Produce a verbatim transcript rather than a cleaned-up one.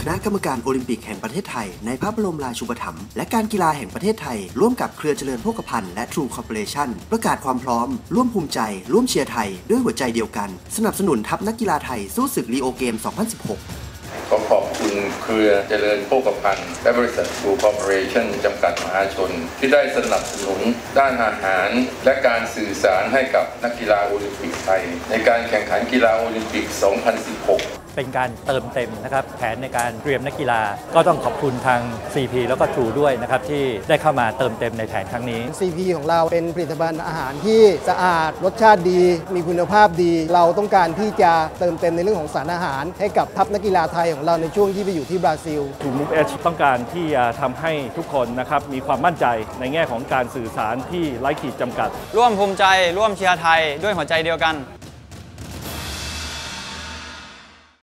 ณะกรรมการโอลิมปิกแห่งประเทศไทยในพระบรมราชูปถัมภ์และการกีฬาแห่งประเทศไทยร่วมกับเครือเจริญโภคภัณฑ์และ True Corporation ประกาศความพร้อมร่วมภูมิใจร่วมเชียร์ไทยด้วยหัวใจเดียวกันสนับสนุนทัพนักกีฬาไทยสู้ศึกรีโอเกม สองพันสิบหกขอขอบคุณเครือเจริญโภคภัณฑ์และบริษัท True Corporation จำกัดมหาชนที่ได้สนับสนุนด้านอาหารและการสื่อสารให้กับนักกีฬาโอลิมปิกไทยในการแข่งขันกีฬาโอลิมปิก สองพันสิบหกเป็นการเติมเต็มนะครับแผนในการเตรียมนักกีฬาก็ต้องขอบคุณทาง ซี พี แล้วก็ True ด้วยนะครับที่ได้เข้ามาเติมเต็มในแผนครั้งนี้ซี พี ของเราเป็นผลิตภัณฑ์อาหารที่สะอาดรสชาติดีมีคุณภาพดีเราต้องการที่จะเติมเต็มในเรื่องของสารอาหารให้กับทัพนักกีฬาไทยของเราในช่วงที่ไปอยู่ที่บราซิล True Move Edge ต้องการที่จะทำให้ทุกคนนะครับมีความมั่นใจในแง่ของการสื่อสารที่ไร้ขีดจำกัดร่วมภูมิใจร่วมเชียร์ไทยด้วยหัวใจเดียวกัน